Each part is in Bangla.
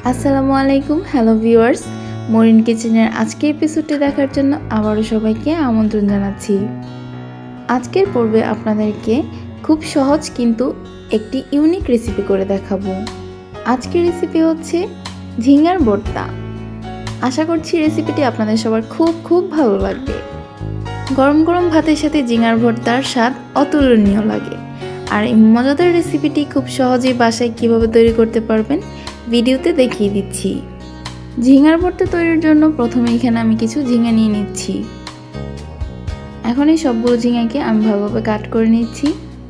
আসসালামু আলাইকুম, হ্যালো ভিউয়ার্স। মরিন কিচেনের আজকের এপিসোডটি দেখার জন্য আবারও সবাইকে আমন্ত্রণ জানাচ্ছি। আজকের পর্বে আপনাদেরকে খুব সহজ কিন্তু একটি ইউনিক রেসিপি করে দেখাবো। আজকের রেসিপি হচ্ছে ঝিঙ্গার ভর্তা। আশা করছি রেসিপিটি আপনাদের সবার খুব ভালো লাগবে। গরম গরম ভাতের সাথে ঝিঙ্গার ভর্তার স্বাদ অতুলনীয় লাগে। আর এই মজাদার রেসিপিটি খুব সহজেই বাসায় কিভাবে তৈরি করতে পারবেন ভিডিওতে দেখিয়ে দিচ্ছি। ঝিঙ্গার ভর্তা তৈরির জন্য প্রথমে এখানে আমি কিছু ঝিঙ্গা নিয়ে নিচ্ছি। এখন এই সবগুলো ঝিঙ্গাকে আমি ভালোভাবে কাট করে নিচ্ছি।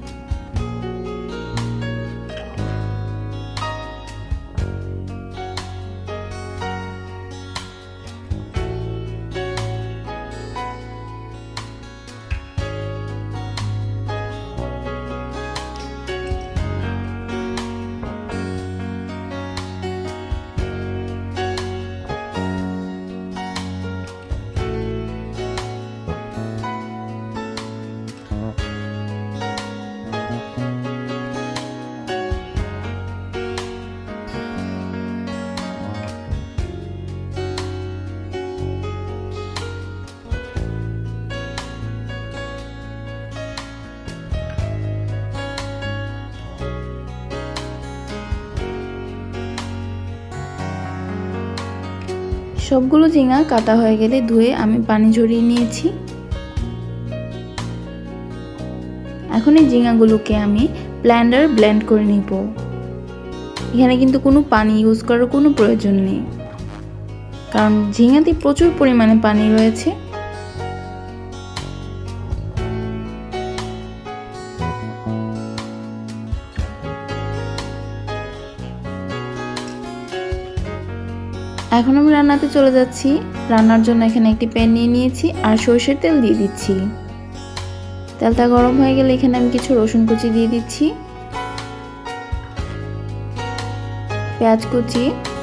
সবগুলো ঝিঙ্গা কাটা হয়ে গেলে ধুয়ে আমি পানি ঝরিয়ে নিয়েছি। এখন এই ঝিঙ্গাগুলোকে আমি ব্লেন্ড করে নিব। এখানে কিন্তু কোনো পানি ইউজ করার কোনো প্রয়োজন নেই, কারণ ঝিঙ্গাতে প্রচুর পরিমাণে পানি রয়েছে। এখন আমি রান্নাতে চলে যাচ্ছি। রান্নার জন্য এখানে একটি প্যান নিয়ে নিয়েছি আর সরষের তেল দিয়ে দিচ্ছি। তেলটা গরম হয়ে গেলে এখানে আমি কিছু রসুন কুচি দিয়ে দিচ্ছি, পেঁয়াজ কুচি,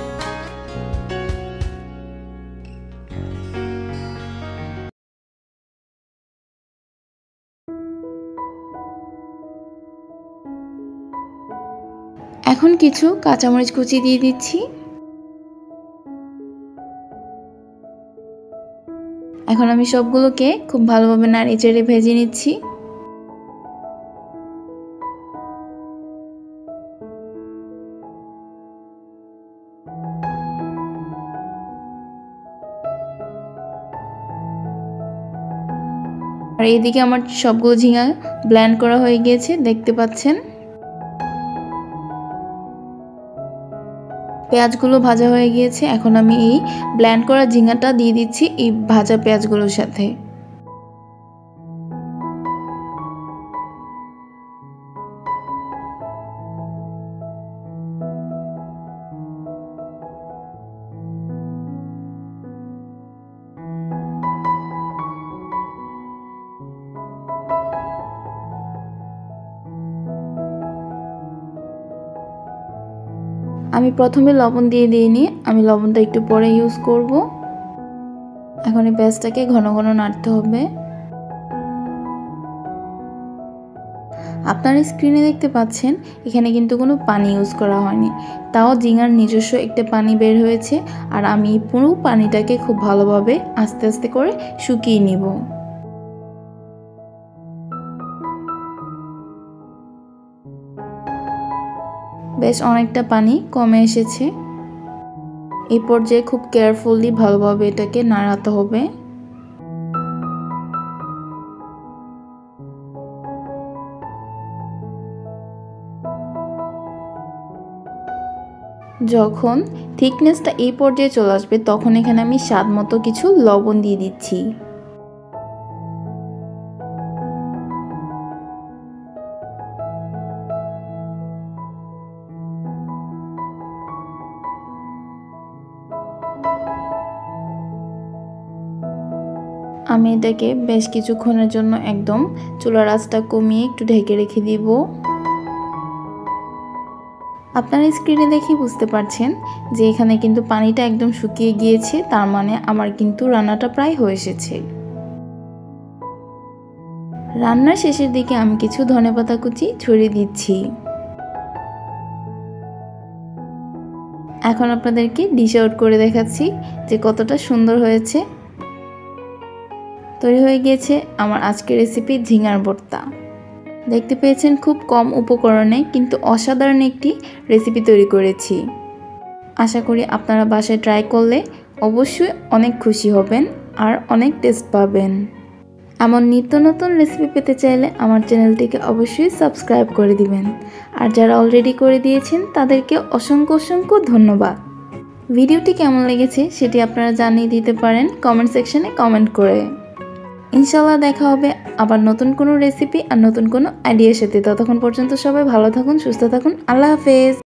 এখন কিছু কাঁচামরিচ কুচি দিয়ে দিচ্ছি। এখন আমি সবগুলোকে খুব ভালোভাবে নাড়িয়ে চেড়ে ভেজে নিচ্ছি। আর এইদিকে আমার সবগুলো ঝিঙ্গা ব্লেন্ড করা হয়ে গিয়েছে, দেখতে পাচ্ছেন। পেঁয়াজগুলো ভাজা হয়ে গিয়েছে। এখন আমি এই ব্লেন্ড করা ঝিঙ্গাটা দিয়ে দিচ্ছি এই ভাজা পেঁয়াজগুলোর সাথে। আমি প্রথমে লবণ দিয়ে দিইনি, আমি লবণটা একটু পরে ইউজ করব। এখন এই পেঁয়াজটাকে ঘন ঘন নাড়তে হবে। আপনারা স্ক্রিনে দেখতে পাচ্ছেন এখানে কিন্তু কোনো পানি ইউজ করা হয়নি, তাও ঝিঙ্গার নিজস্ব একটা পানি বের হয়েছে। আর আমি পুরো পানিটাকে খুব ভালোভাবে আস্তে আস্তে করে শুকিয়ে নিব। বেশ অনেকটা পানি কমে এসেছে। এই পর্যায়ে খুব কেয়ারফুলি ভালোভাবে এটাকে নাড়াতে হবে। যখন থিকনেসটা এই পর্যায়ে চলে আসবে তখন এখানে আমি স্বাদ মতো কিছু লবণ দিয়ে দিচ্ছি। আমি এটাকে বেশ কিছুক্ষণের জন্য একদম চুলার আঁচটা কমিয়ে একটু ঢেকে রেখে দিব। আপনারা স্ক্রিনে দেখে বুঝতে পারছেন যে এখানে কিন্তু পানিটা একদম শুকিয়ে গিয়েছে, তার মানে আমার কিন্তু রান্নাটা প্রায় হয়ে এসেছে। রান্নার শেষের দিকে আমি কিছু ধনেপাতা কুচি ছড়িয়ে দিচ্ছি। এখন আপনাদেরকে ডিশ আউট করে দেখাচ্ছি যে কতটা সুন্দর হয়েছে। তৈরি হয়ে গিয়েছে আমার আজকের রেসিপি ঝিঙ্গার ভর্তা। দেখতে পেয়েছেন খুব কম উপকরণে কিন্তু অসাধারণ একটি রেসিপি তৈরি করেছি। আশা করি আপনারা বাসায় ট্রাই করলে অবশ্যই অনেক খুশি হবেন আর অনেক টেস্ট পাবেন। এমন নিত্য নতুন রেসিপি পেতে চাইলে আমার চ্যানেলটিকে অবশ্যই সাবস্ক্রাইব করে দিবেন। আর যারা অলরেডি করে দিয়েছেন তাদেরকে অসংখ্য অসংখ্য ধন্যবাদ। ভিডিওটি কেমন লেগেছে সেটি আপনারা জানিয়ে দিতে পারেন কমেন্ট সেকশনে কমেন্ট করে। ইনশাল্লাহ দেখা হবে আবার নতুন কোনো রেসিপি আর নতুন কোনো আইডিয়ার সাথে। ততক্ষণ পর্যন্ত সবাই ভালো থাকুন, সুস্থ থাকুন। আল্লাহ হাফেজ।